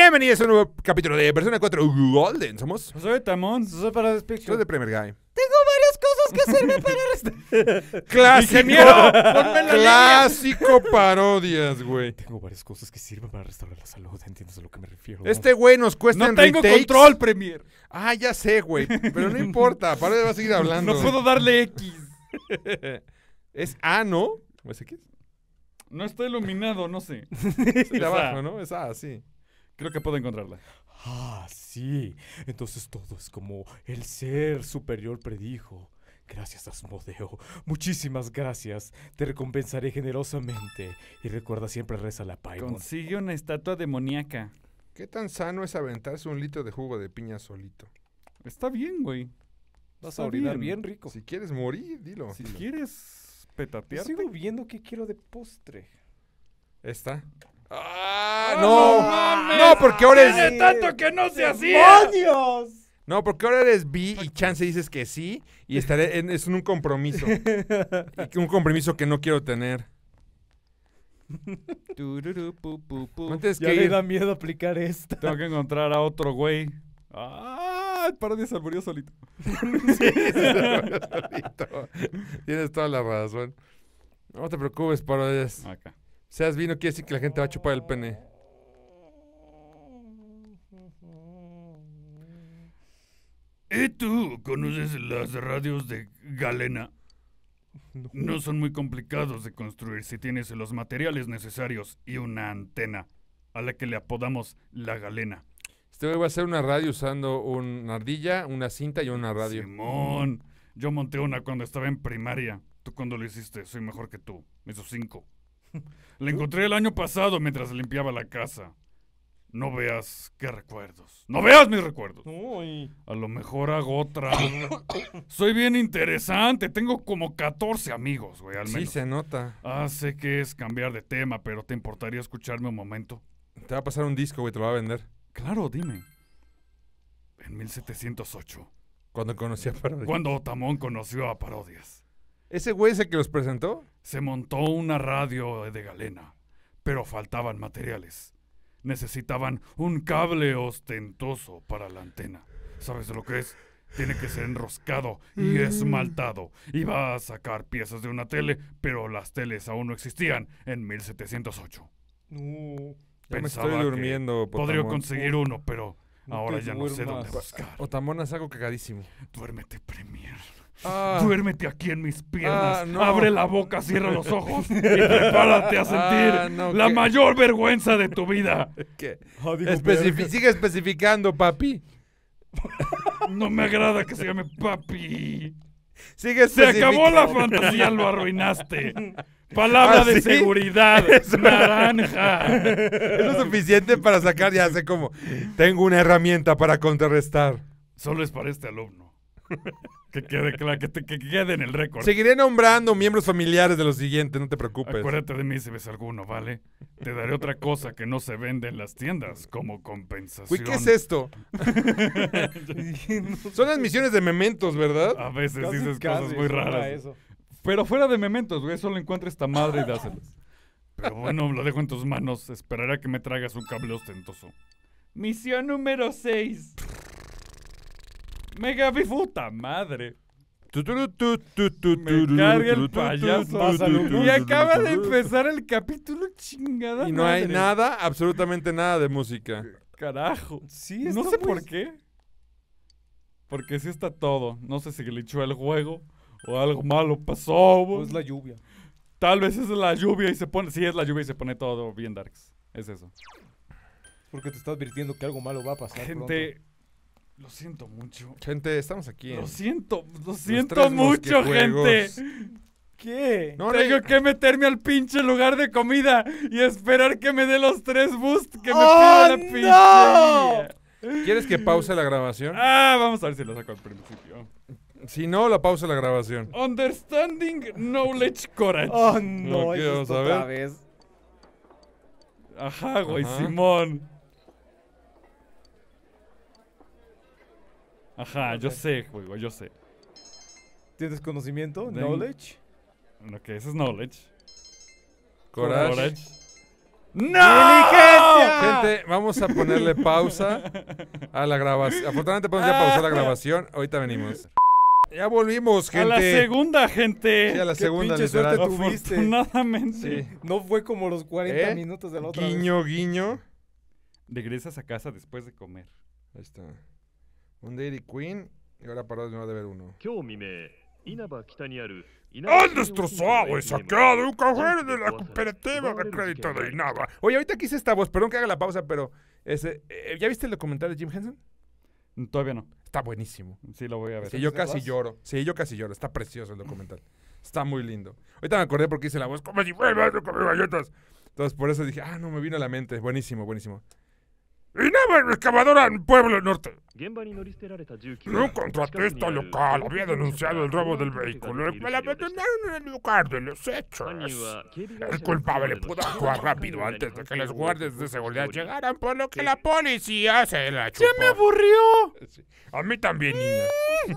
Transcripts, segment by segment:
Bienvenidos a un nuevo capítulo de Persona 4 Golden. Somos... Soy Tamón, soy para Despiction. Soy de Premier Guy. Tengo varias cosas que sirven para Clásico. Clásico parodias, güey. Tengo varias cosas que sirven para restaurar la salud, ¿entiendes a lo que me refiero? Este güey nos cuesta no en tengo retakes. control, Premier. Ah, ya sé, güey. Pero no importa. Parodia va a seguir hablando. No puedo darle X. Es A, ¿no? ¿O es X? No está iluminado, no sé. Es de Es abajo, A. ¿no? Es A, sí. Creo que puedo encontrarla. Ah, sí. Entonces todo es como el ser superior predijo. Gracias, Asmodeo. Muchísimas gracias. Te recompensaré generosamente. Y recuerda siempre reza la Paimon. Consigue una estatua demoníaca. ¿Qué tan sano es aventarse un litro de jugo de piña solito? Está bien, güey. Vas Está a orinar bien rico. Si quieres morir, dilo. Si Dilo. quieres petatearte. Sigo viendo qué quiero de postre. Esta. ¡Ah, ¡Ah, no! no mames! No, porque ahora es... ¡Tiene tanto que no se hacía! ¡Demonios! No, porque ahora eres bi y chance dices que sí y estaré es en un compromiso. Y un compromiso que no quiero tener. Tururú, pu, pu, pu. No tienes Ya que le ir. da miedo aplicar esta. Tengo que encontrar a otro güey. ¡Ah! El parodia se murió solito. Solito. Tienes toda la razón. No te preocupes, parodias. Acá. Seas vi no quiere decir que la gente va a chupar el pene. ¿Y tú conoces las radios de galena? No son muy complicados de construir si tienes los materiales necesarios y una antena, a la que le apodamos la galena. Este güey va a hacer una radio usando una ardilla, una cinta y una radio. Simón, yo monté una cuando estaba en primaria. ¿Tú cuando lo hiciste? Soy mejor que tú. Hizo 5. La encontré el año pasado mientras limpiaba la casa. No veas qué recuerdos. ¡No veas mis recuerdos! Uy. A lo mejor hago otra. Soy bien interesante. Tengo como 14 amigos, güey, al Sí, menos. se nota. Sé que es cambiar de tema, pero ¿te importaría escucharme un momento? Te va a pasar un disco, güey, te lo va a vender. Claro, dime. En 1708, Cuando conocí a Parodias. cuando Otamón conoció a Parodias, ¿Ese güey es el que los presentó? se montó una radio de galena, pero faltaban materiales. Necesitaban un cable ostentoso para la antena. ¿Sabes lo que es? Tiene que ser enroscado y esmaltado. Iba a sacar piezas de una tele, pero las teles aún no existían en 1708. No. Ya me Pensaba estoy que durmiendo, podría Potamón. conseguir uno, pero No ahora te ya no sé duermas. dónde buscar. Otamón es algo cagadísimo. Duérmete, Premier. Ah, Duérmete aquí en mis piernas. no. Abre la boca, cierra los ojos y prepárate a sentir no, la ¿qué? mayor vergüenza de tu vida. ¿qué? Ah, digo, Sigue especificando, papi. No me agrada que se llame papi. Sigue Se acabó la especificando. fantasía, lo arruinaste. Palabra ¿Ah, de sí? seguridad. Naranja. Es lo suficiente para sacar, ya sé cómo. Tengo una herramienta para contrarrestar. Solo es para este alumno. Que quede claro, que quede en el récord. Seguiré nombrando miembros familiares de los siguientes, no te preocupes. Acuérdate de mí si ves alguno, ¿vale? Te daré otra cosa que no se vende en las tiendas como compensación. Uy, ¿qué es esto? Son las misiones de Mementos, ¿verdad? A veces Casi, dices casi cosas muy suena raras. eso. Pero fuera de Mementos, güey, solo encuentra esta madre y dáselas. Pero bueno, lo dejo en tus manos. Esperaré a que me traigas un cable ostentoso. Misión número 6. Mega bifuta, madre. Me carga el payaso. Pásalo, Y acaba de empezar el capítulo, chingada Y no hay madre. nada, absolutamente nada de música. Carajo. Sí, No está sé muy- por qué. Porque sí está todo. No sé si glitchó el juego o algo malo pasó. Pues la lluvia. Tal vez es la lluvia y se pone... Sí, es la lluvia y se pone todo bien darks. Es eso. Porque te está advirtiendo que algo malo va a pasar. Gente, lo siento mucho. Gente, estamos aquí. Lo en siento Tres mucho, gente. Mosquejuegos. ¿Qué? No, Tengo que meterme al pinche lugar de comida y esperar que me dé los 3 boosts que me ¡Oh, pide la pinche no! guía. ¿Quieres que pause la grabación? Vamos a ver si lo saco al principio. Si no, la pausa la grabación. Understanding Knowledge Courage. Oh, no, Ok, eso vamos es a otra ver. vez. Ajá, güey, Ajá. Simón. Ajá, yo Ok. sé, güey, yo sé. ¿Tienes conocimiento? Den- ¿Knowledge? Lo que es knowledge. Courage. ¡Diligencia! Gente, vamos a ponerle pausa a la grabación. Afortunadamente podemos ya pausar la grabación. Ahorita venimos. Ya volvimos, gente. A la segunda, gente. Sí, a la Qué segunda, pinche literal. suerte tuviste. Afortunadamente. Sí. No fue como los 40 minutos de la otra vez. Guiño, guiño. Regresas a casa después de comer. Ahí está. Un Dairy Queen. Y ahora para no debe haber uno. ¡Han destrozado y saqueado un cajero de la cooperativa de crédito de Inaba! Oye, ahorita quise esta voz. Perdón que haga la pausa, pero... ¿ya viste el documental de Jim Henson? Todavía no. Está buenísimo. Sí, lo voy a ver. Sí, yo casi lloro. Sí, yo casi lloro. Está precioso el documental. Está muy lindo. Ahorita me acordé porque hice la voz como si fuera a comer galletas. Entonces, por eso dije, no me vino a la mente. Buenísimo, buenísimo. Inaba, excavadora en Pueblo Norte. Un contratista local había denunciado el robo del vehículo, el cual abandonaron en el lugar de los hechos. El culpable pudo actuar rápido antes de que los guardias de seguridad llegaran, por lo que la policía se la chupó. ¡Ya me aburrió! Sí. A mí también, niña.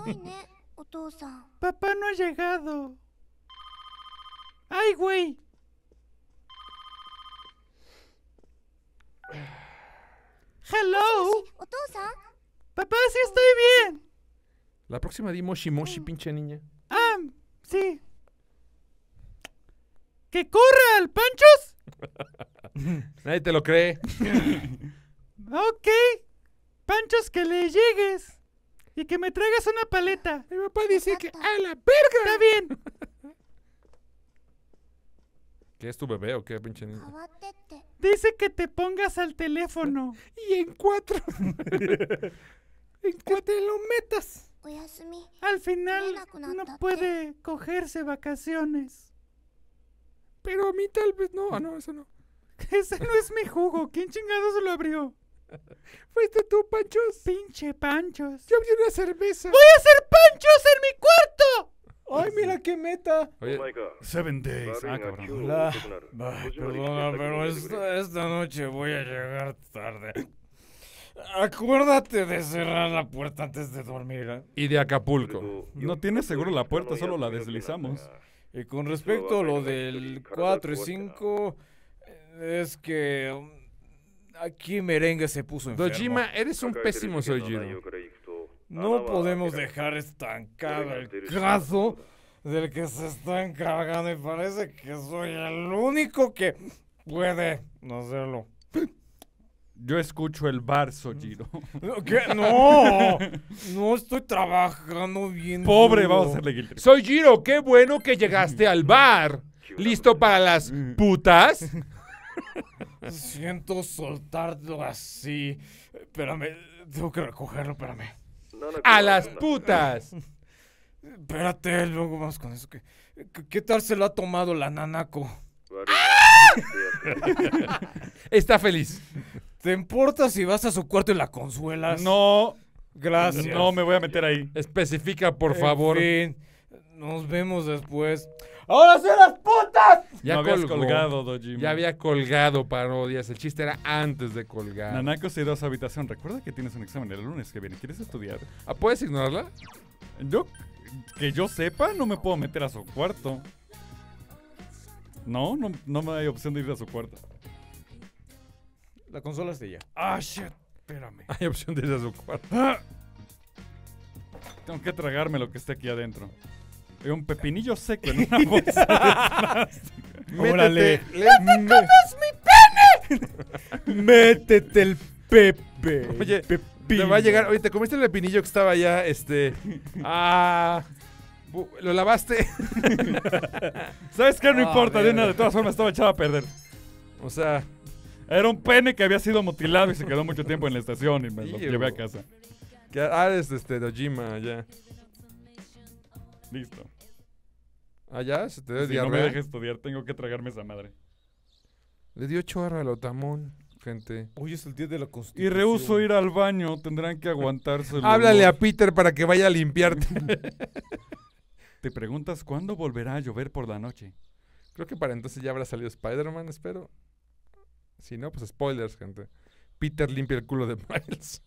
Papá no ha llegado. ¡Ay, güey! ¡Hello! Papá, sí estoy bien. La próxima di moshi moshi, pinche niña. Sí. ¡Que corra al Panchos! Nadie te lo cree. Ok. Panchos, que le llegues. Y que me traigas una paleta. Mi papá dice que ¡a la verga! Está bien. ¿Qué es tu bebé o qué, pinche niña? Dice que te pongas al teléfono. Y en 4. En 4 te lo metas. Al final no puede cogerse vacaciones. Pero a mí tal vez no. No, eso no. Ese no es mi jugo. ¿Quién chingado se lo abrió? ¿Fuiste tú, Panchos? Pinche Panchos. Yo vi una cerveza. ¡Voy a hacer Panchos en mi cuarto! ¡Ay, mira qué meta! Oye, 7 days. Cabrón. Perdona, pero esta noche voy a llegar tarde. Acuérdate de cerrar la puerta antes de dormir. y de Acapulco. No tiene seguro la puerta, solo la deslizamos. Y con respecto a lo del 4 y 5, es que aquí Merengue se puso enfermo. Dojima, eres un pésimo Sojiro. No podemos dejar estancado el caso del que se está encargando y parece que soy el único que puede hacerlo. Yo escucho el bar, Sojiro. ¿Qué? No, no estoy trabajando bien. Pobre, duro. vamos a hacerle guilty. Sojiro, qué bueno que llegaste al bar. ¿Listo para las putas? Siento soltarlo así. Espérame, tengo que recogerlo, espérame. ¡A las putas! Espérate, luego vamos con eso. ¿Qué tal se lo ha tomado la Nanako? Está feliz. ¿Te importa si vas a su cuarto y la consuelas? No, Gracias. no me voy a meter ahí. Especifica, por favor. En fin, nos vemos después. ¡Ahora sí las putas! Ya no habías colgó. colgado, Dojima. Ya había colgado parodias. El chiste era antes de colgar. Nanako se ha ido a su habitación. Recuerda que tienes un examen el lunes que viene. ¿Quieres estudiar? ¿Puedes ignorarla? Que yo sepa, no me puedo meter a su cuarto. No me hay opción de ir a su cuarto. La consola es de ella. Shit. Espérame. Hay opción de ir a su cuarto. Tengo que tragarme lo que esté aquí adentro. Hay un pepinillo seco en una bolsa de plástico. Órale. Métete el Pepe. Oye, Pepino. te va a llegar. Oye, ¿te comiste el pepinillo que estaba allá? ¿Lo lavaste? ¿Sabes qué? No importa, mira. de todas formas estaba echado a perder. O sea, Era un pene que había sido mutilado y se quedó mucho tiempo en la estación y me lo Ew. llevé a casa. es Dojima, ya. Listo. ¿Ya? ¿Se te dio Si no me diarrea? dejes estudiar, tengo que tragarme esa madre. Le dio chorra al otamón, gente. Hoy es el día de la Y Constitución. rehuso ir al baño, tendrán que aguantarse. el Háblale a olor. Peter para que vaya a limpiarte. ¿Te preguntas cuándo volverá a llover por la noche? Creo que para entonces ya habrá salido Spider-Man, espero. Si no, pues spoilers, gente. Peter limpia el culo de Miles.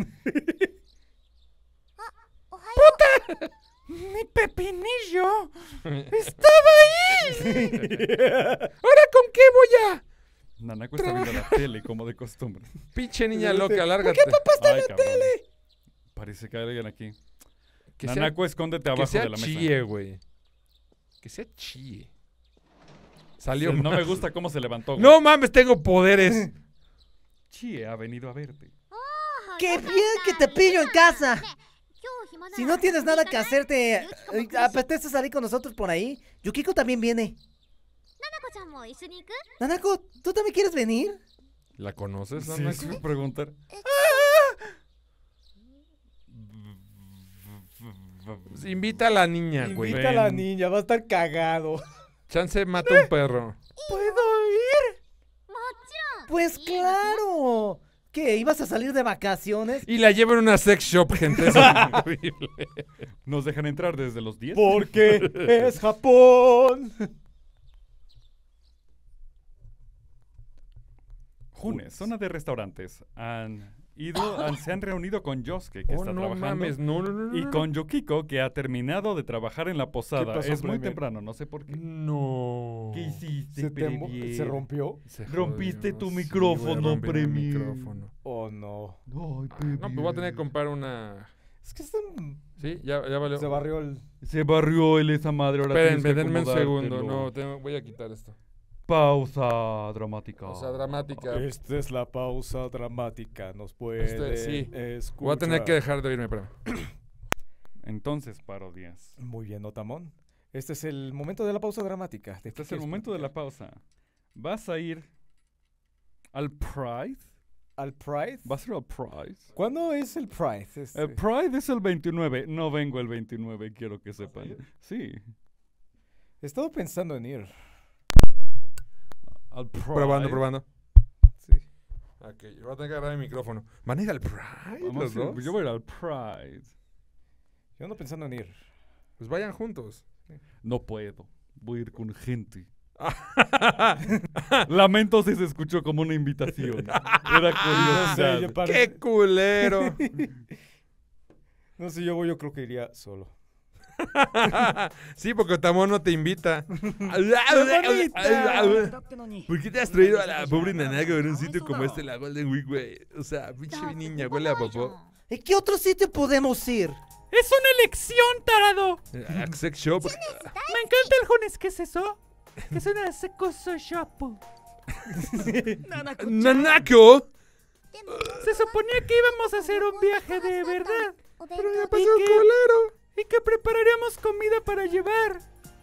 ¡Mi pepinillo! ¿Ahora con qué voy a Nanako está viendo la tele como de costumbre. Pinche niña loca, lárgate. Ay, cabrón. Parece que hay alguien aquí. Que sea, Nanako, escóndete abajo que sea de la mesa. chie, güey. Que sea chie. Salió No mal. me gusta cómo se levantó. güey. No mames, tengo poderes. Chie ha venido a verte. ¡Qué bien que te pillo en casa! Si no tienes nada que hacer, ¿te apetece salir con nosotros por ahí? Yukiko también viene. Nanako, ¿tú también quieres venir? ¿La conoces, Sí, Nanako? sí, me preguntar. Invita a la niña, güey. Invita a la Ven. niña, va a estar cagado. Chance mata un perro. ¿Puedo ir? Pues claro. ¿Qué? ¿Ibas a salir de vacaciones? Y la llevan a una sex shop, gente. Eso es increíble. ¿Nos dejan entrar desde los 10? Porque es Japón. Junes, zona de restaurantes. Se han reunido con Yosuke, que Oh, está no trabajando. mames. No. Y con Yukiko, que ha terminado de trabajar en la posada. pasó, Es muy Premier? temprano, no sé por qué. No. ¿Qué hiciste, ¿Se Premier? rompió? Se Rompiste jodió, tu sí, micrófono, voy a romper mi Premier. micrófono. Oh, no. Ay, No, pues voy a tener que comprar una... Es que están... Sí, ya valió. Se barrió el... Se barrió él esa madre. Ahora Esperen, tienes que denme un segundo. acomodártelo. No, voy a quitar esto. Pausa dramática. O sea, dramática. Esta es la pausa dramática. Nos puede sí. escuchar. Voy a tener que dejar de oírme, espérame. Entonces, parodias. Muy bien, Otamón. Este es el momento de la pausa dramática. ¿De Este qué es el quieres momento de la platicar? pausa. ¿Vas a ir al Pride? ¿Al Pride? ¿Vas a ir al Pride? ¿Cuándo es el Pride? El Pride es el 29. No vengo el 29, quiero que sepan. Sí. He estado pensando en ir. Al Pride. Probando. Sí. Ok, yo voy a tener que agarrar mi micrófono. ¿Van a ir al Pride Vamos los a ir- dos? Yo voy a ir al Pride. Yo ando pensando en ir. Pues vayan juntos. No puedo. Voy a ir con gente. Lamento si se escuchó como una invitación. Era curiosidad. yo ¡Qué culero! No sé, yo creo que iría solo. Sí, porque Otamón no te invita. ¿Por qué te has traído a la pobre Nanako en un sitio como este, la Golden Week, güey? O sea, pinche niña, huele a popó. ¿En qué otro sitio podemos ir? ¡Es una elección, tarado! A sex shop. Me encanta el Junes, ¿qué es eso? Que es una secoso shop. ¡Nanako! Se suponía que íbamos a hacer un viaje de verdad. Pero ya pasó el culero. Y que prepararíamos comida para llevar.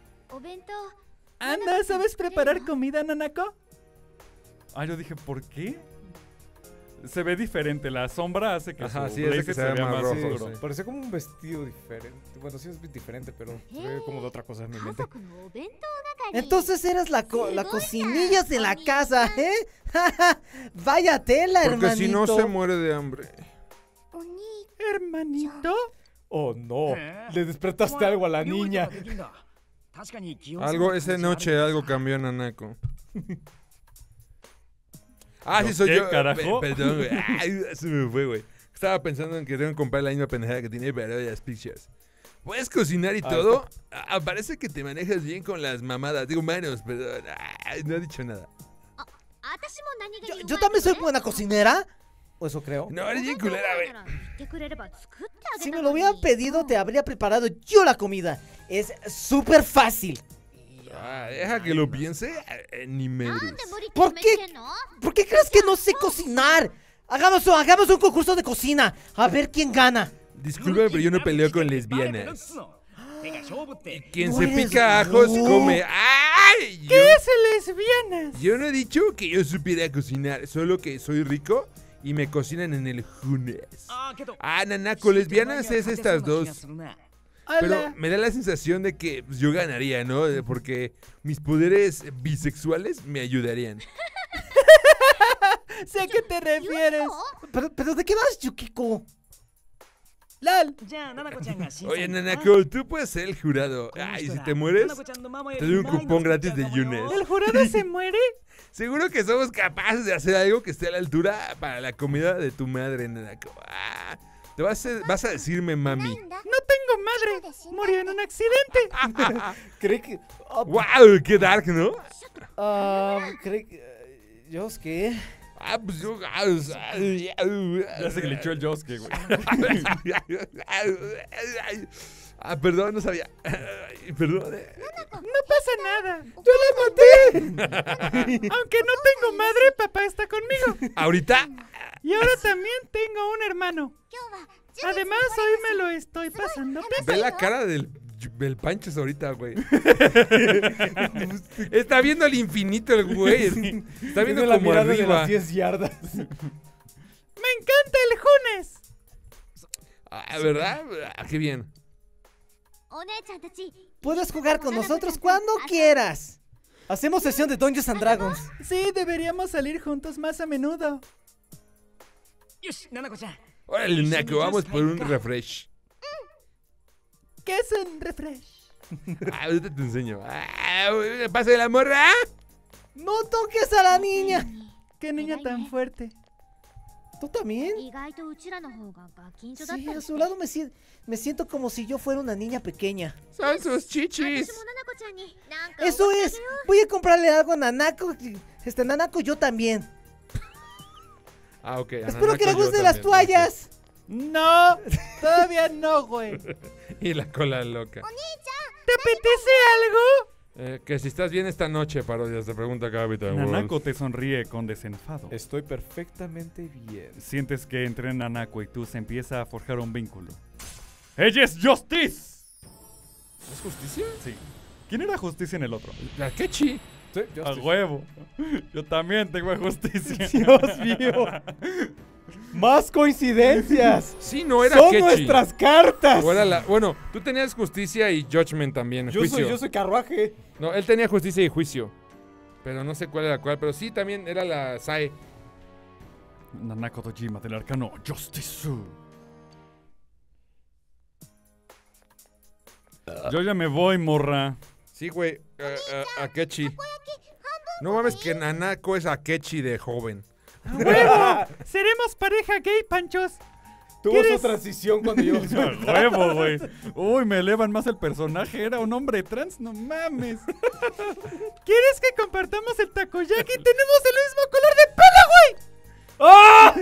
Anda, ¿sabes preparar comida, Nanako? Ah, yo dije, ¿por qué? Se ve diferente. La sombra hace que Ajá, su sí, hace blazer que se vea más rojo, oscuro. sí. Parecía como un vestido diferente. Bueno, sí es diferente, pero se ve como de otra cosa en mi mente. Entonces eras la cocinillas de la casa, ¿eh? Vaya tela, Porque hermanito. si no se muere de hambre. Hermanito. Oh, no. Le despertaste algo a la niña. Esa noche algo cambió en Nanako. Ah, sí ¿Yo soy qué, yo. carajo? Perdón, güey. Ay, se me fue, güey. Estaba pensando en que tengo que comprar la misma pendejada que tiene Parodias Pictures. ¿Puedes cocinar y todo? Parece que te manejas bien con las mamadas. Digo, manos, perdón. Ay, no he dicho nada. Yo también soy buena cocinera. O eso creo. No, eres bien culera, güey. Si me lo hubieran pedido, te habría preparado yo la comida. Es súper fácil. Deja que lo piense. Ni medres. ¿Por qué? ¿Por qué crees que no sé cocinar? Hagamos un concurso de cocina. A ver quién gana. Disculpa, pero yo no peleo con lesbianas. Quien No se eres pica ajos tú. come. ¡Ay! ¿Qué es lesbianas? Yo no he dicho que yo supiera cocinar, solo que soy rico y me cocinan en el Junes. Nanako, lesbianas es estas dos. Pero me da la sensación de que pues, yo ganaría, ¿no? Porque mis poderes bisexuales me ayudarían. Sé a qué te refieres. ¿Pero de qué vas, Yukiko? Lal. Oye, Nanako, tú puedes ser el jurado. Ay, si te mueres, te doy un cupón gratis de Yunes. ¿El jurado se muere? Seguro que somos capaces de hacer algo que esté a la altura para la comida de tu madre, Nanako. Vas a decirme mami. No tengo madre. Murió en un accidente. Creí que... ¡Wow! ¡Qué dark!, ¿no? creí que... Yosuke. Ah, pues yo. Ya se glitchó el Yosuke, güey. Ah, perdón, no sabía. Ay, perdón. No pasa nada. ¡Yo la maté! Aunque no tengo madre, papá está conmigo. ¿Ahorita? Y ahora también tengo un hermano. Además, hoy me lo estoy pasando pipa. Ve la cara del Panchos ahorita, güey. Está viendo al infinito el güey. Está viendo Tiene la como mirada de arriba. las 10 yardas. Me encanta el Junes. Ah, ¿verdad? Ah, qué bien. Puedes jugar con nosotros cuando quieras. Hacemos sesión de Dungeons and Dragons. Sí, deberíamos salir juntos más a menudo. Órale, Nako, vamos por un refresh. ¿Qué es un refresh? Ah, ahorita te enseño. Ah, ¿pasa de la morra? No toques a la niña. Qué niña tan fuerte. ¿Tú también? Sí, a su lado me siento como si yo fuera una niña pequeña. Son sus chichis. Eso es. Voy a comprarle algo a Nanako. Nanako, yo también. Ah, ok. Espero que le gusten las toallas. No, todavía no, güey. Y la cola loca. ¿Te apetece algo? Que si estás bien esta noche, parodias, te pregunta Capitán Nanako te sonríe con desenfado. Estoy perfectamente bien. Sientes que entre Nanako y tú se empieza a forjar un vínculo. ¡Ella es Justice! ¿Es justicia? Sí. ¿Quién era Justicia en el otro? La Kechi. Sí, A huevo. Yo también tengo a Justicia. Dios mío. Más coincidencias. Sí, no era Son Kechi. nuestras cartas. O era bueno, tú tenías justicia y judgment también. Juicio. Yo soy carruaje. No, él tenía justicia y juicio. Pero no sé cuál era cuál. Pero sí, también era la Sae. Nanako Dojima del arcano Justice. Yo ya me voy, morra. Sí, güey. Akechi. No mames que Nanako es Akechi de joven. ¡Huevo! Seremos pareja gay, Panchos. Tuvo ¿Quieres? su transición cuando yo. A huevo, güey. Uy, me elevan más el personaje. Era un hombre trans, no mames. ¿Quieres que compartamos el takoyaki? Tenemos el mismo color de pelo, güey. ¡Ah!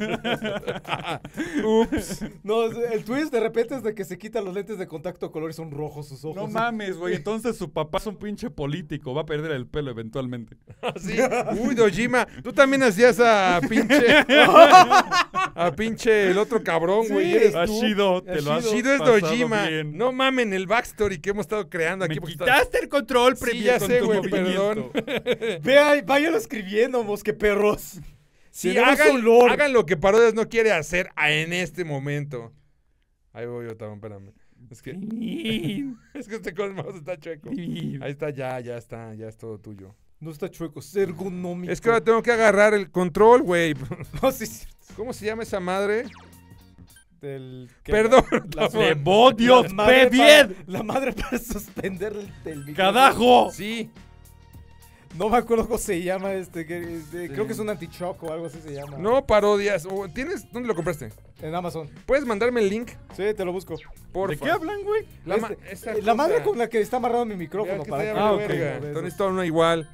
Ups. No, el twist de repente es de que se quitan los lentes de contacto color y son rojos sus ojos. No mames, güey. Entonces su papá es un pinche político. Va a perder el pelo eventualmente. Sí. Uy, Dojima. Tú también hacías a pinche. A pinche el otro cabrón, güey. Sí, Eres A tú. Shido, te lo has Shido es pasado Dojima. bien. No mamen el backstory que hemos estado creando aquí. Me porque quitaste el control, Sí, Premier, ya con sé, tu güey, movimiento. Vea, váyanlo escribiendo, mosque perros. Sí, Tenemos hagan, un lore. hagan lo que Parodias no quiere hacer en este momento. Ahí voy yo también, espérame. Es que este con el mouse está chueco. Ahí está, ya está, ya es todo tuyo. No está chueco, es ergonómico. Es que ahora tengo que agarrar el control, güey. No, sí, sí. ¿Cómo se llama esa madre? Perdón. ¡De Dios, ve bien! La madre para suspender el micrófono. ¡Cadajo! Sí. No me acuerdo cómo se llama creo que es un anti-shock o algo así se llama. No, Parodias. ¿Dónde lo compraste? En Amazon. ¿Puedes mandarme el link? Sí, te lo busco. Porfa. ¿De qué hablan, güey? La madre con la que está amarrado mi micrófono. Para que para te que- verga. de Entonces esos. todo uno igual.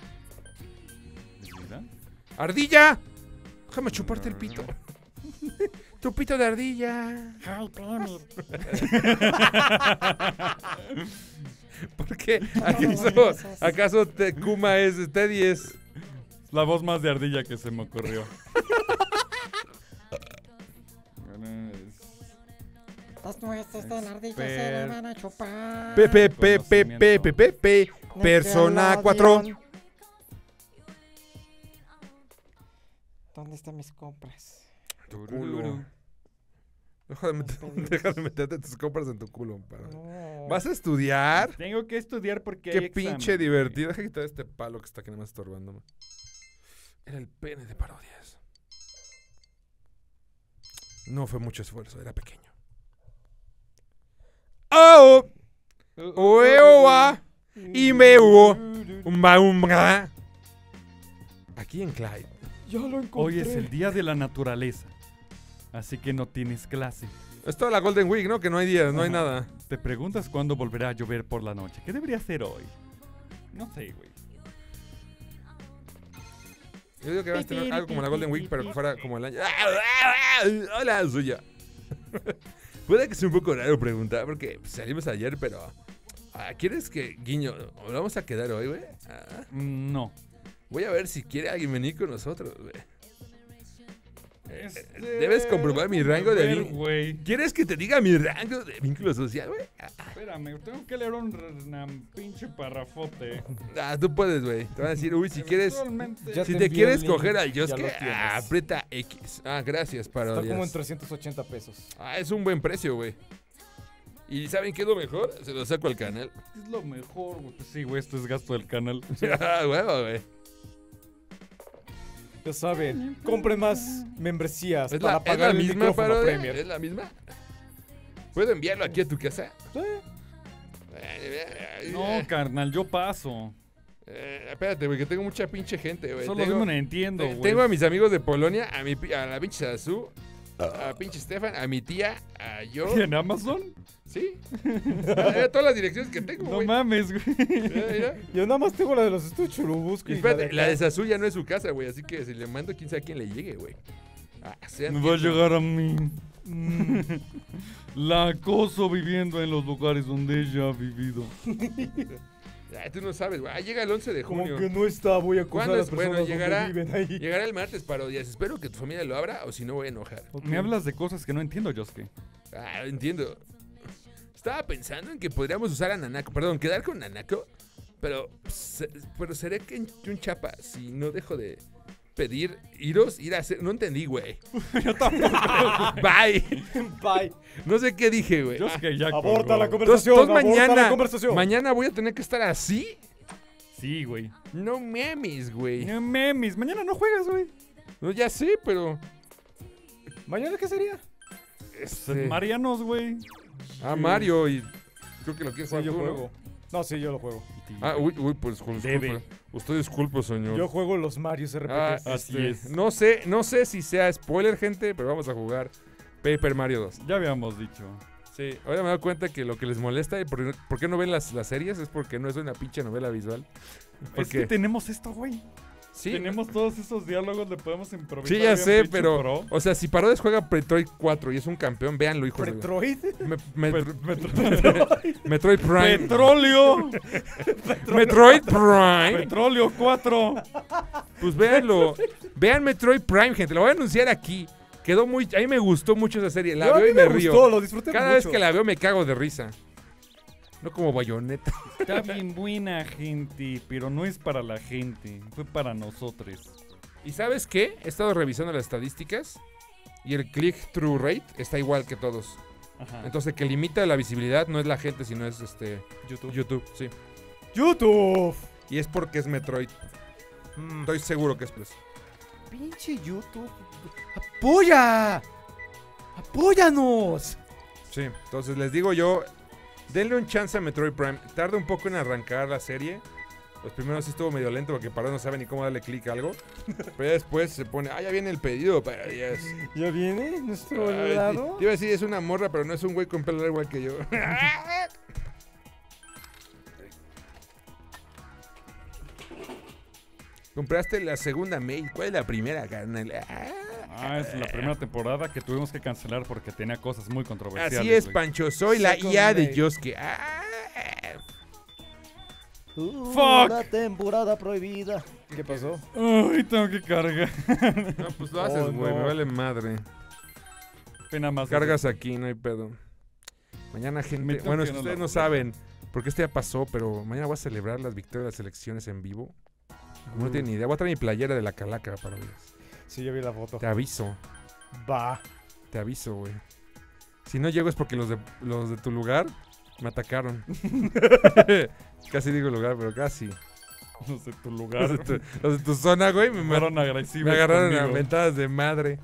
¡Ardilla! Déjame chuparte el pito. Tu pito de ardilla. Ay, Premier. ¿Por qué? ¿Acaso Kuma es Teddy es? La voz más de ardilla que se me ocurrió. Las nueces de la ardilla se le van a chupar. Persona 4. ¿Dónde están mis compras? Tu culo. Deja de meterte tus compras en tu culo, Amparo. No. ¿Vas a estudiar? Tengo que estudiar porque Qué hay examen, pinche güey. divertido. Deja de quitar este palo que está aquí nada más estorbándome. Era el pene de Parodias. No fue mucho esfuerzo, era pequeño. ¡Oh! ¡Oeoa! Y me hubo un aquí en Clyde. Ya lo encontré. Hoy es el día de la naturaleza. Así que no tienes clase. Es toda la Golden Week, ¿no? Que no hay días, no hay Ajá. nada. Te preguntas cuándo volverá a llover por la noche. ¿Qué debería hacer hoy? No sé, güey. Yo digo que vas a tener algo como la Golden Week, pero que fuera como el año. Hola, suya. Puede que sea un poco raro preguntar, porque salimos ayer, pero... ¿Quieres que, Guiño, vamos a quedar hoy, güey? No. Voy a ver si quiere alguien venir con nosotros, güey. Debes comprobar mi rango de vínculo. güey. ¿Quieres que te diga mi rango de vínculo social, güey? Espérame, tengo que leer un pinche parrafote. Tú puedes, güey. Te van a decir, uy, si quieres... Actualmente- Ya Si te te envié quieres el link, coger al ya lo Yosuke, tienes. aprieta X. Gracias, Está como en parodias. 380 pesos. Es un buen precio, güey. ¿Y saben qué es lo mejor? Se lo saco al canal. Es lo mejor, güey. Pues sí, güey, esto es gasto del canal. Huevo, güey. Ya saben, compren más membresías ¿Es para la pagar el misma micrófono parodia? Premier. ¿Es la misma? ¿Puedo enviarlo aquí a tu casa? Sí. No, carnal, yo paso. Espérate, güey, que tengo mucha pinche gente, güey. Solo Tengo- no entiendo, güey. Tengo a mis amigos de Polonia, a la pinche Sasu, a pinche Stefan, a mi tía, a yo. ¿En Amazon? ¿Sí? Mira todas las direcciones que tengo, No güey. mames, güey. Mira. Yo nada más tengo la de los estudios Churubusco. Y espérate, la de Sasu ya no es su casa, güey, así que si le mando, quién sabe a quién le llegue, güey. Me va a llegar a mí. La acoso viviendo en los lugares donde ella ha vivido. Tú no sabes, güey. Llega el 11 de Como junio. que no está, voy a acusar ¿Cuándo a las es? Bueno, personas llegará, donde viven ahí. llegará el martes parodias. Espero que tu familia lo abra o si no voy a enojar. Ok. Me hablas de cosas que no entiendo, Yosuke. Entiendo. Estaba pensando en que podríamos usar a Nanako. Perdón, quedar con Nanako. Pero seré que un chapa si no dejo de pedir ir a hacer. No entendí, güey. Yo tampoco. Bye. Bye. No sé qué dije, güey. Yosuke ya Aborta colgó. la conversación. Entonces aborta la mañana, conversación. mañana voy a tener que estar así. Sí, güey. No mames, güey. No memes. Mañana no juegas, güey. No, ya sé, pero. ¿Mañana qué sería? Marianos, güey. Mario y. Creo que lo quieres Sí, jugar yo tú, ¿no? juego. No, sí, yo lo juego. Uy, pues Debe. disculpe. Usted disculpe, señor. Yo juego los Marios RPG. Así es. No sé si sea spoiler, gente, pero vamos a jugar Paper Mario 2. Ya habíamos dicho. Sí, ahora me doy cuenta que lo que les molesta y por qué no ven las series es porque no es una pinche novela visual. Es Porque que tenemos esto, güey. sí, Tenemos todos esos diálogos, le podemos improvisar. sí, ya bien sé, pinche pero pro. o sea, si Parodies juega Metroid 4 y es un campeón, véanlo, hijos de Metroid. Metroid Prime. ¡Petróleo! Metroid Prime. ¡Petróleo 4! Pues véanlo. Vean Metroid Prime, gente. Lo voy a anunciar aquí. Quedó muy. A mí me gustó mucho esa serie. La Yo a veo mí y me río. gustó, lo disfruté Cada mucho. vez que la veo me cago de risa. No como Bayonetta. Está bien buena, gente, pero no es para la gente. Fue para nosotros. ¿Y sabes qué? He estado revisando las estadísticas y el click-through rate está igual que todos. Ajá. Entonces, el que limita la visibilidad no es la gente, sino es YouTube, sí. YouTube. Y es porque es Metroid. Estoy seguro que es pues. Pinche YouTube. ¡Apoya! ¡Apóyanos! Sí, entonces les digo yo, denle un chance a Metroid Prime. Tarda un poco en arrancar la serie. Los primeros sí estuvo medio lento porque para no sabe ni cómo darle clic a algo. Pero ya después se pone, ya viene el pedido para días. ¿Ya viene nuestro Te lado? iba a decir, es una morra, pero no es un güey con pelo largo igual que yo. Compraste la segunda mail. ¿Cuál es la primera, carnal? Es la primera temporada que tuvimos que cancelar porque tenía cosas muy controversiales. Así es, güey. Pancho. Soy la Second IA de mail. Yosuke. Fuck. La temporada prohibida. ¿Qué pasó? Ay, tengo que cargar. No, pues lo haces, Oh, güey. no. Me vale madre. Pena más. Cargas aquí, no hay pedo. Mañana, Me gente. toca Bueno, no ustedes la- no saben, porque esto ya pasó, pero mañana voy a celebrar las victorias de las selecciones en vivo. Como no tienen ni idea. Voy a traer mi playera de la calaca para verlas. Sí, ya vi la foto. Te aviso, Va. güey. Si no llego es porque los de tu lugar me atacaron. Casi digo lugar, pero casi. No sé, tu lugar. Los de tu zona, güey, me Fueron agresivos. me agarraron a conmigo. mentadas de madre.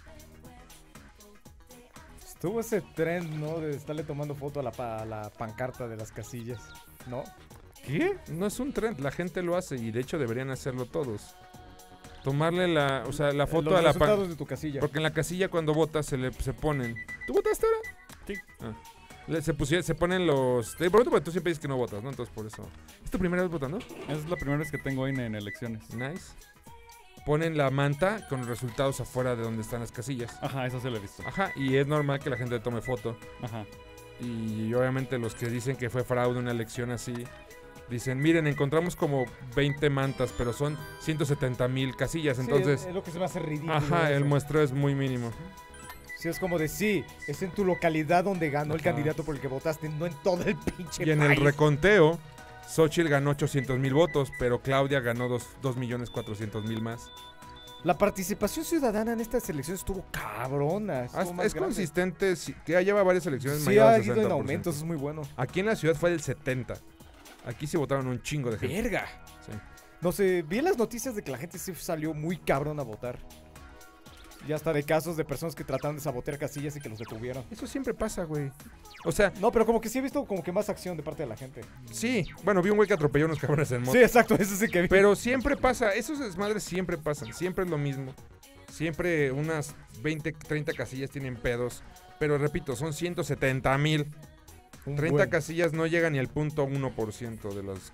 Estuvo ese trend, ¿no? De estarle tomando foto a la pancarta de las casillas, ¿no? ¿Qué? No es un trend, la gente lo hace y de hecho deberían hacerlo todos. Tomarle la foto Los a la resultados de tu casilla. porque en la casilla cuando votas se ponen. ¿Tú votaste ahora? Sí. Se ponen los. Te pregunto porque tú siempre dices que no votas, ¿no? Entonces por eso. ¿Es tu primera vez votando? Es la primera vez que tengo INE en elecciones. Nice. ponen la manta con los resultados afuera de donde están las casillas. Ajá, eso sí lo he visto. Ajá, y es normal que la gente tome foto. Ajá. Y obviamente los que dicen que fue fraude una elección así, dicen, miren, encontramos como 20 mantas, pero son 170,000 casillas, entonces... Sí, es lo que se me hace ridículo. Ajá, el eso. muestreo es muy mínimo. Sí, es como de sí, es en tu localidad donde ganó el Ajá. candidato por el que votaste, no en todo el pinche Y en el país. reconteo, Xochitl ganó 800,000 votos, pero Claudia ganó 2,400,000 más. La participación ciudadana en estas elecciones estuvo cabrona. estuvo más Es grande. consistente, que ya lleva varias elecciones Sí, mayores ha del ido en 60%. aumento, eso es muy bueno. Aquí en la ciudad fue del 70. Aquí sí votaron un chingo de gente. Verga. Sí. No sé, vi las noticias de que la gente sí salió muy cabrón a votar. Ya hasta de casos de personas que trataron de sabotear casillas y que los detuvieron. Eso siempre pasa, güey. O sea, No, pero como que sí he visto como que más acción de parte de la gente. sí. Bueno, vi un güey que atropelló a unos cabrones en moto. Sí, exacto, eso sí que vi. Pero siempre pasa. Esos desmadres siempre pasan. Siempre es lo mismo. Siempre unas 20, 30 casillas tienen pedos. Pero repito, son 170,000. Un 30 buen. casillas no llegan ni al 0.1% de los...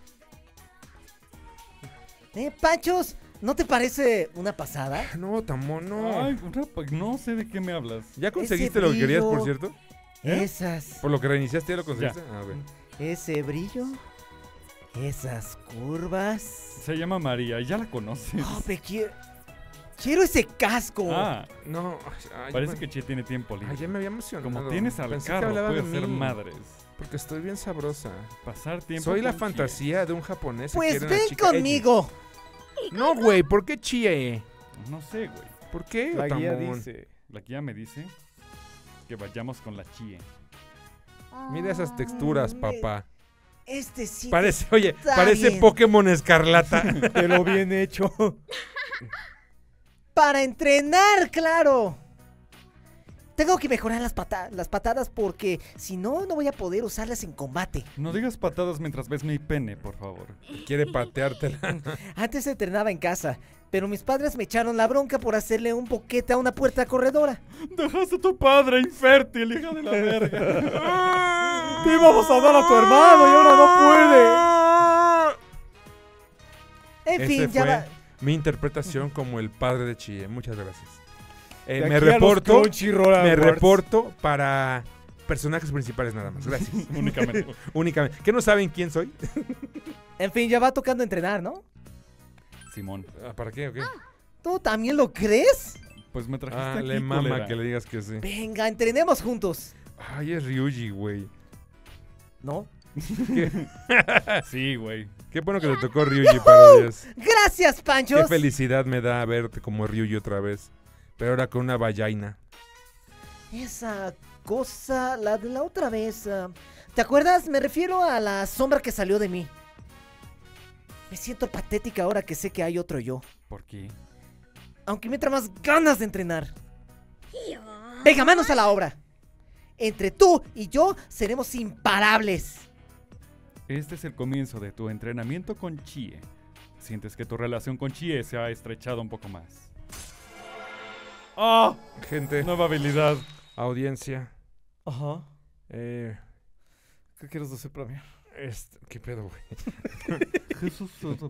Panchos, ¿no te parece una pasada? No, Tamón, no. Ay, no sé de qué me hablas. ¿Ya conseguiste ese lo que querías, por brillo. cierto? Esas, Por lo que reiniciaste, ¿ya lo conseguiste? A ver. ese brillo, esas curvas. Se llama María, ya la conoces. Oh, quiero ese casco. Ah, No, ay, parece me- que Che tiene tiempo libre. Ay, ya me había emocionado. Como tienes al Pensé que carro, hablaba puedes de ser mí, madres. Porque estoy bien sabrosa. Pasar tiempo Soy la con fantasía de un japonés. que Pues quiere una ven chica conmigo. edgy. No, güey, ¿por qué chie? Chie. No sé, güey. ¿Por qué, La guía Otamón? dice. La guía me dice que vayamos con la Chie. Mira esas texturas, Me- papá. Este sí. Parece, oye, está parece bien. Pokémon Escarlata. Pero bien hecho. Para entrenar, claro. Tengo que mejorar las patadas porque si no, no voy a poder usarlas en combate. No digas patadas mientras ves mi pene, por favor. Quiere pateártela. Antes entrenaba en casa, pero mis padres me echaron la bronca por hacerle un boquete a una puerta corredora. Dejaste a tu padre infértil, hija de la verga. Te íbamos a dar a tu hermano y ahora no puede. En Ese fin, ya fue va. mi interpretación como el padre de Chie. Muchas gracias. De Me aquí a los reporto. Crunchyroll Me Awards. reporto para personajes principales nada más. Gracias. Únicamente. Únicamente. ¿Qué no saben quién soy? En fin, ya va tocando entrenar, ¿no? Simón, ¿Para qué o qué? ¿Tú también lo crees? pues me trajiste Ah, aquí, le mama culera. que le digas que sí. Venga, entrenemos juntos. Ay, es Ryuji, güey. ¿No? Sí, güey. Qué bueno que te tocó Ryuji Parodias. Gracias, Qué Panchos. felicidad me da verte como Ryuji otra vez. Pero ahora con una vallaina. Esa cosa, la de la otra vez. ¿Te acuerdas? Me refiero a la sombra que salió de mí. Me siento patética ahora que sé que hay otro yo. ¿Por qué? Aunque me entra más ganas de entrenar. Venga, manos a la obra. Entre tú y yo seremos imparables. Este es el comienzo de tu entrenamiento con Chie. Sientes que tu relación con Chie se ha estrechado un poco más. ¡Ah! Gente, Nueva habilidad. audiencia. Ajá. Eh, ¿Qué quieres hacer para mí? ¿Qué pedo, güey? Jesús,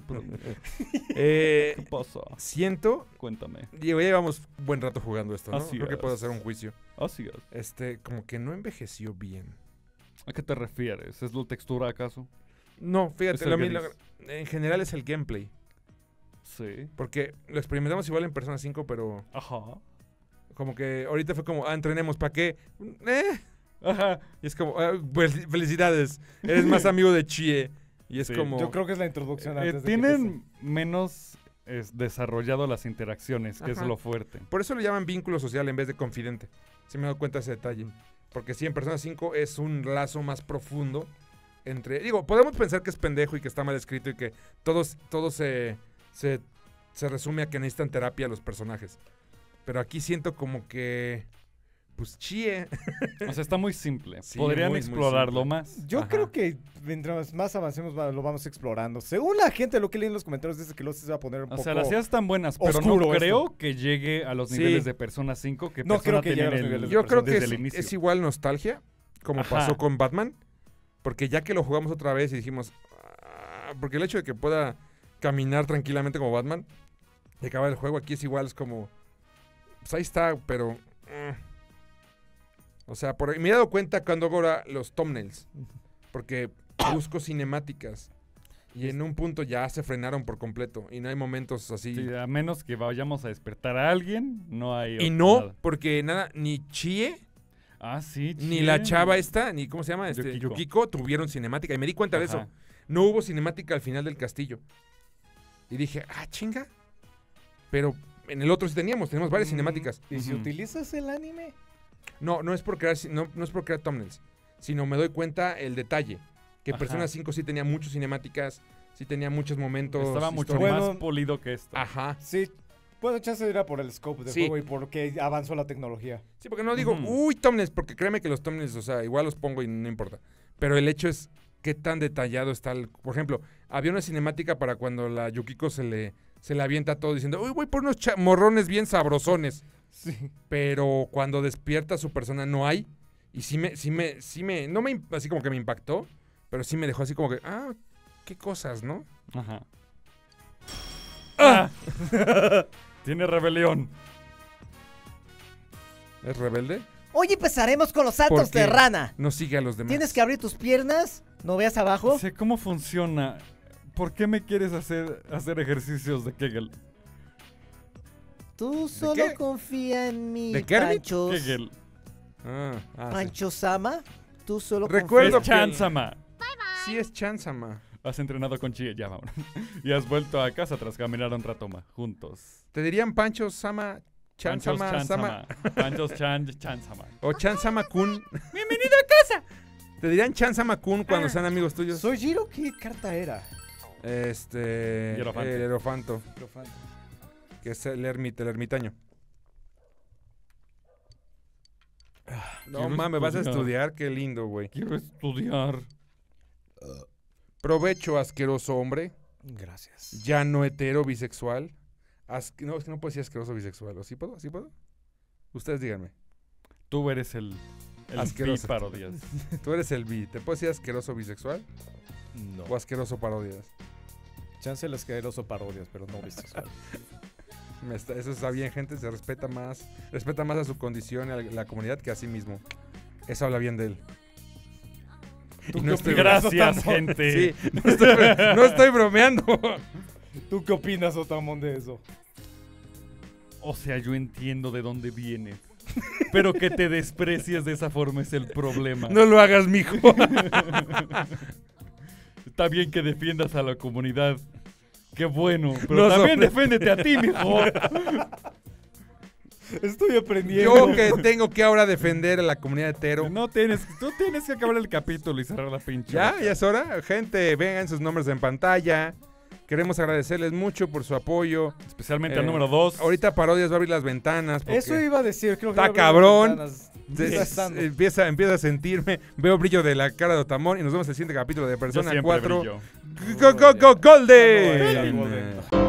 Eh, ¿qué pasa? siento. Cuéntame. Digo, ya llevamos un buen rato jugando esto, ¿no? Así Creo que es. puedo hacer un juicio. Así es. Como que no envejeció bien. ¿A qué te refieres? ¿Es la textura acaso? No, Es fíjate, el lo- gris. en general es el gameplay. Sí. Porque lo experimentamos igual en Persona 5, pero Ajá. como que ahorita fue como, entrenemos, ¿para qué? Ajá. Y es como, pues, felicidades, eres más amigo de Chie. Y es Sí, como... Yo creo que es la introducción antes de que Tienen menos desarrollado las interacciones, que Ajá. es lo fuerte. Por eso le llaman vínculo social en vez de confidente. Se me he dado cuenta de ese detalle. Porque sí, en Persona 5 es un lazo más profundo entre... Digo, podemos pensar que es pendejo y que está mal escrito y que todo se resume a que necesitan terapia los personajes. Pero aquí siento como que... Pues Chie. O sea, está muy simple. Sí, Podrían muy explorarlo simple. más. Yo Ajá. creo que mientras más avancemos lo vamos explorando. Según la gente, lo que leí en los comentarios dice que los se va a poner un O poco... sea, las ideas están buenas, pero no oscuro creo que llegue a los Sí. niveles de Persona 5 que No Persona creo que llegue a los tenía en el- niveles de Yo creo que desde es, el inicio. es igual nostalgia, como Ajá. pasó con Batman. Porque ya que lo jugamos otra vez y dijimos... porque el hecho de que pueda caminar tranquilamente como Batman... de acabar el juego. Aquí es igual, es como... Pues ahí está, pero... O sea, me he dado cuenta cuando hago ahora los thumbnails. Porque busco cinemáticas. Y en un punto ya se frenaron por completo. Y no hay momentos así. Sí, a menos que vayamos a despertar a alguien, no hay... Y no, nada. porque nada, ni Chie, Ah, sí. ni chie. la chava esta, ni ¿cómo se llama? Yukiko. Yukiko tuvieron cinemática. Y me di cuenta de eso. Ajá. No hubo cinemática al final del castillo. Y dije, chinga. Pero en el otro sí tenemos varias cinemáticas. ¿Y si Ujú. utilizas el anime? No, no es por crear, no es por crear thumbnails, sino me doy cuenta el detalle. Que Ajá. Persona 5 sí tenía muchas cinemáticas, sí tenía muchos momentos. Estaba mucho históricos. más Bueno, polido que esto. Ajá. Sí. Bueno, chance era por el scope del Sí. juego y porque avanzó la tecnología. Sí, porque no digo, Ujú. thumbnails, porque créeme que los thumbnails, o sea, igual los pongo y no importa. Pero el hecho es qué tan detallado está por ejemplo, había una cinemática para cuando la Yukiko se le avienta todo diciendo, uy, voy por unos morrones bien sabrosones. Sí. Pero cuando despierta su persona no hay. Y no me, así como que me impactó, pero sí me dejó así como que, qué cosas, ¿no? Ajá. ¡Ah! Tiene rebelión. ¿Es rebelde? Hoy empezaremos con los saltos ¿Por qué? de rana. No sigue a los demás. Tienes que abrir tus piernas, no veas abajo. Sé cómo funciona. ¿Por qué me quieres hacer ejercicios de Kegel? Tú solo qué? confía en mí, ¿De Kermit? Panchos. Kegel. Sí. Pancho-sama, tú solo Recuerdo Es que- Chansama. Sí es Chansama. Has entrenado con Chie, ya vámonos. Y has vuelto a casa tras caminar un rato más, juntos. Te dirían Pancho Sama, Panchos Chansama, Sama, Panchos Chansama. o Chansama Kun. ¡Bienvenido a casa! Te dirían Chansama Kun cuando sean amigos tuyos. Soy Jiro, ¿qué carta era? El Hierofanto, que es el ermitaño. No Quiero mames, vas a estudiar. estudiar, qué lindo, güey. Quiero estudiar. Provecho, asqueroso hombre. Gracias. Ya no hetero, bisexual. No, es que no puedo decir asqueroso bisexual. ¿O sí puedo? ¿Sí puedo? Ustedes díganme. Tú eres el Asqueroso. parodias. Tú eres el bi. ¿Te puedo decir asqueroso bisexual No. o asqueroso parodias? Chance el asqueroso parodias, pero no bisexual. Eso está bien, gente. Se respeta más a su condición, a la comunidad, que a sí mismo. Eso habla bien de él. Y no estoy, Gracias, gente. sí, no estoy bromeando. ¿Tú qué opinas, Otamón, de eso? O sea, yo entiendo de dónde vienes. Pero que te desprecies de esa forma es el problema. No lo hagas, mijo. Está bien que defiendas a la comunidad. Qué bueno. Pero No también sobre- defiéndete a ti, mijo. Estoy aprendiendo. Yo que tengo que ahora defender a la comunidad hetero. Tú tienes que acabar el capítulo y cerrar la pinche. Ya boca. es hora. Gente, vengan sus nombres en pantalla. Queremos agradecerles mucho por su apoyo. Especialmente al Eh, número 2. Ahorita Parodias va a abrir las ventanas. porque Eso iba a decir, creo que Está iba a abrir las cabrón. ventanas. se- Está estando. empieza a sentirme. Veo brillo de la cara de Otamón y nos vemos en el siguiente capítulo de Yo Persona siempre 4. brillo. Go, go, go, Golden. Golden.